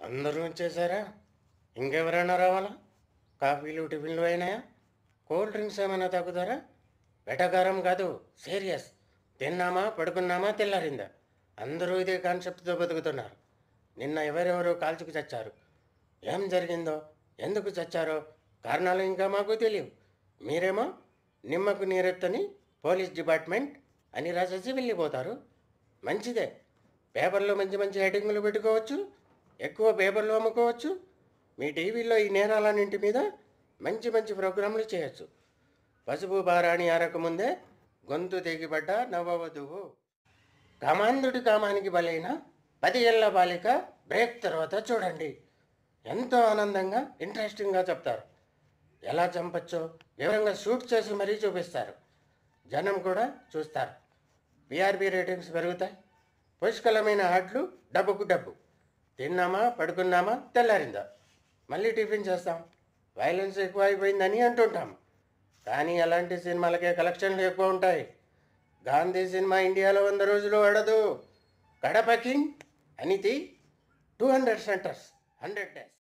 అందరూ వచ్చేసారా? ఇంకెవరైనా రావాలా? కాఫీలు టిఫిన్లు అయినాయా? కూల్ డ్రింక్స్ ఏమైనా తాగుతారా? వెటకారం కాదు, సీరియస్. తిన్నామా పడుకున్నామా తెల్లారిందా? అందరూ ఇదే కాన్సెప్ట్తో బతుకుతున్నారు. నిన్న ఎవరెవరో కాల్చుకు చచ్చారు. ఏం జరిగిందో, ఎందుకు చచ్చారో కారణాలు ఇంకా మాకు తెలియవు. మీరేమో నిమ్మకు నీరెత్తని పోలీస్ డిపార్ట్మెంట్ అని రాసేసి వెళ్ళిపోతారు. మంచిదే, పేపర్లో మంచి మంచి హెడ్డింగులు పెట్టుకోవచ్చు, ఎక్కువ పేపర్లు అమ్ముకోవచ్చు. మీ టీవీలో ఈ నేరాలన్నింటి మీద మంచి మంచి ప్రోగ్రాంలు చేయొచ్చు. పసుపు బారాణి అరకముందే గొంతు తెగిపడ్డ నవ్వవధువు. కామాంధుడి కామానికి బలైన 10 ఏళ్ల బాలిక బ్రేక్ తర్వాత చూడండి. ఎంతో ఆనందంగా ఇంట్రెస్టింగ్గా చెప్తారు. ఎలా చంపచ్చో వివరంగా షూట్ చేసి మరీ చూపిస్తారు. జనం కూడా చూస్తారు. పిఆర్బి రేటింగ్స్ పెరుగుతాయి. పుష్కలమైన ఆటలు, డబ్బుకు డబ్బు. తిన్నామా పడుకున్నామా తెల్లారిందా, మళ్ళీ టిఫిన్ చేస్తాం. వైలెన్స్ ఎక్కువ అయిపోయిందని అంటుంటాం. కానీ అలాంటి సినిమాలకే కలెక్షన్లు ఎక్కువ ఉంటాయి. గాంధీ సినిమా ఇండియాలో 100 రోజులు ఆడదు. కడప కింగ్ అనితి 200 సెంటర్స్ 100 డేస్.